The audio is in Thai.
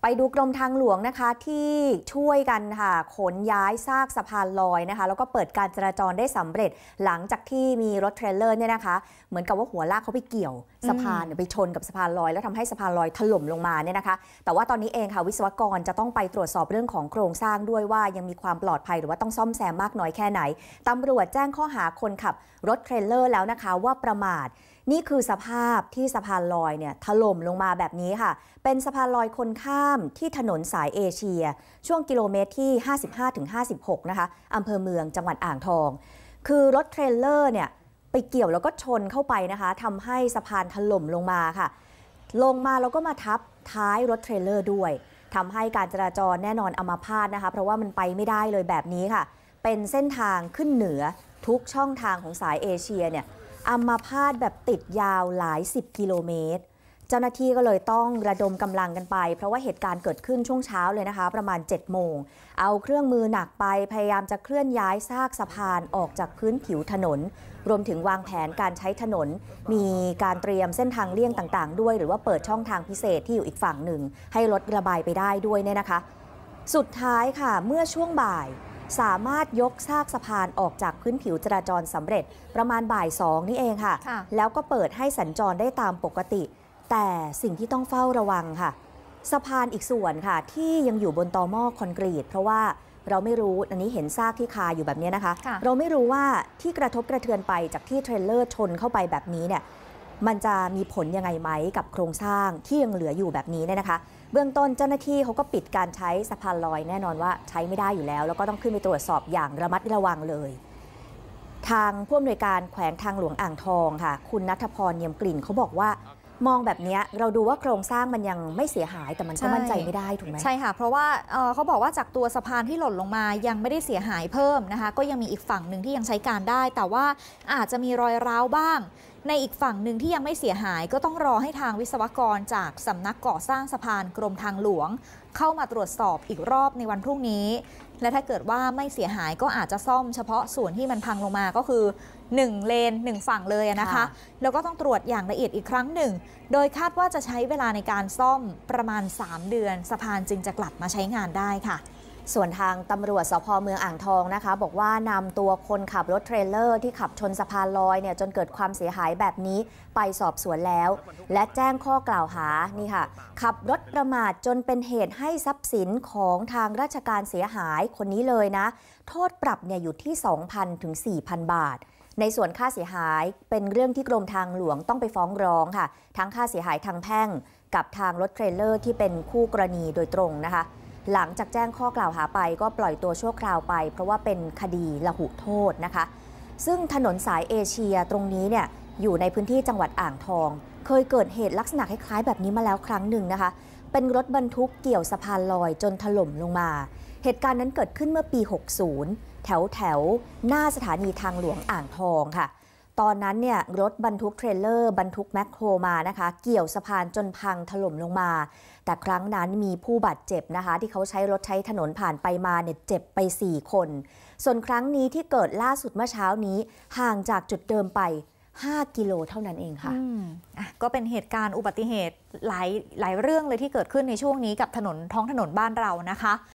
ดูกรมทางหลวงนะคะที่ช่วยกันค่ะขนย้ายซากสะพานลอยนะคะแล้วก็เปิดการจราจรได้สำเร็จหลังจากที่มีรถเทรลเลอร์เนี่ยนะคะเหมือนกับว่าหัวลากเขาไปเกี่ยวสะพานไปชนกับสะพานลอยแล้วทำให้สะพานลอยถล่มลงมาเนี่ยนะคะแต่ว่าตอนนี้เองค่ะวิศวกรจะต้องไปตรวจสอบเรื่องของโครงสร้างด้วยว่ายังมีความปลอดภัยหรือว่าต้องซ่อมแซมมากน้อยแค่ไหนตำรวจแจ้งข้อหาคนขับรถเทรลเลอร์แล้วนะคะว่าประมาทนี่คือสภาพที่สะพานลอยเนี่ยถล่มลงมาแบบนี้ค่ะเป็นสะพานลอยคนข้ามที่ถนนสายเอเชียช่วงกิโลเมตรที่ 55-56 นะคะอำเภอเมืองจังหวัดอ่างทองคือรถเทรลเลอร์เนี่ยไปเกี่ยวแล้วก็ชนเข้าไปนะคะทำให้สะพานถล่มลงมาค่ะลงมาแล้วก็มาทับท้ายรถเทรลเลอร์ด้วยทำให้การจราจรแน่นอนอัมพาตนะคะเพราะว่ามันไปไม่ได้เลยแบบนี้ค่ะเป็นเส้นทางขึ้นเหนือทุกช่องทางของสายเอเชียเนี่ยอัมพาตแบบติดยาวหลาย10 กิโลเมตรเจ้าหน้าที่ก็เลยต้องระดมกำลังกันไปเพราะว่าเหตุการณ์เกิดขึ้นช่วงเช้าเลยนะคะประมาณ7 โมงเอาเครื่องมือหนักไปพยายามจะเคลื่อนย้ายซากสะพานออกจากพื้นผิวถนนรวมถึงวางแผนการใช้ถนนมีการเตรียมเส้นทางเลี่ยงต่างๆด้วยหรือว่าเปิดช่องทางพิเศษที่อยู่อีกฝั่งหนึ่งให้รถระบายไปได้ด้วยเนี่ยนะคะสุดท้ายค่ะเมื่อช่วงบ่ายสามารถยกซากสะพานออกจากพื้นผิวจราจรสำเร็จประมาณบ่าย 2นี่เองค่ะแล้วก็เปิดให้สัญจรได้ตามปกติแต่สิ่งที่ต้องเฝ้าระวังค่ะสะพานอีกส่วนค่ะที่ยังอยู่บนตอหม้อคอนกรีตเพราะว่าเราไม่รู้อันนี้เห็นซากที่คาอยู่แบบนี้นะคะเราไม่รู้ว่าที่กระทบกระเทือนไปจากที่เทรลเลอร์ชนเข้าไปแบบนี้เนี่ยมันจะมีผลยังไงไหมกับโครงสร้างที่ยังเหลืออยู่แบบนี้เนี่ยนะคะเบื้องต้นเจ้าหน้าที่เขาก็ปิดการใช้สะพานลอยแน่นอนว่าใช้ไม่ได้อยู่แล้วแล้วก็ต้องขึ้นไปตรวจสอบอย่างระมัดระวังเลยทางผู้อำนวยการแขวงทางหลวงอ่างทองค่ะคุณณัฐพรเนียมกลิ่นเขาบอกว่ามองแบบนี้เราดูว่าโครงสร้างมันยังไม่เสียหายแต่มันก็มั่นใจไม่ได้ถูกไหมใช่ค่ะเพราะว่าเขาบอกว่าจากตัวสะพานที่หล่นลงมายังไม่ได้เสียหายเพิ่มนะคะก็ยังมีอีกฝั่งหนึ่งที่ยังใช้การได้แต่ว่าอาจจะมีรอยร้าวบ้างในอีกฝั่งหนึ่งที่ยังไม่เสียหายก็ต้องรอให้ทางวิศวกรจากสำนักก่อสร้างสะพานกรมทางหลวงเข้ามาตรวจสอบอีกรอบในวันพรุ่งนี้และถ้าเกิดว่าไม่เสียหายก็อาจจะซ่อมเฉพาะส่วนที่มันพังลงมาก็คือ1 เลน 1 ฝั่งเลยนะคะแล้วก็ต้องตรวจอย่างละเอียดอีกครั้งหนึ่งโดยคาดว่าจะใช้เวลาในการซ่อมประมาณ3 เดือนสะพานจึงจะกลับมาใช้งานได้ค่ะส่วนทางตำรวจสภ.เมืองอ่างทองนะคะบอกว่านำตัวคนขับรถเทรลเลอร์ที่ขับชนสะพานลอยเนี่ยจนเกิดความเสียหายแบบนี้ไปสอบสวนแล้วและแจ้งข้อกล่าวหานี่ค่ะขับรถประมาทจนเป็นเหตุให้ทรัพย์สินของทางราชการเสียหายคนนี้เลยนะโทษปรับเนี่ยอยู่ที่ 2,000 ถึง 4,000 บาทในส่วนค่าเสียหายเป็นเรื่องที่กรมทางหลวงต้องไปฟ้องร้องค่ะทั้งค่าเสียหายทางแพ่งกับทางรถเทรลเลอร์ที่เป็นคู่กรณีโดยตรงนะคะหลังจากแจ้งข้อกล่าวหาไปก็ปล่อยตัวชั่วคราวไปเพราะว่าเป็นคดีละหุโทษนะคะซึ่งถนนสายเอเชียตรงนี้เนี่ยอยู่ในพื้นที่จังหวัดอ่างทองเคยเกิดเหตุลักษณะคล้ายๆแบบนี้มาแล้วครั้งหนึ่งนะคะเป็นรถบรรทุกเกี่ยวสะพานลอยจนถล่มลงมาเหตุการณ์นั้นเกิดขึ้นเมื่อปี 60 แถวหน้าสถานีทางหลวงอ่างทองค่ะตอนนั้นเนี่ยรถบรรทุกเทรลเลอร์บรรทุกแมคโครมานะคะเกี่ยวสะพานจนพังถล่มลงมาแต่ครั้งนั้นมีผู้บาดเจ็บนะคะที่เขาใช้รถใช้ถนนผ่านไปมาเนี่ยเจ็บไป4 คนส่วนครั้งนี้ที่เกิดล่าสุดเมื่อเช้านี้ห่างจากจุดเดิมไป5 กิโลเท่านั้นเองค่ะก็เป็นเหตุการณ์อุบัติเหตุหลายเรื่องเลยที่เกิดขึ้นในช่วงนี้กับท้องถนนบ้านเรานะคะ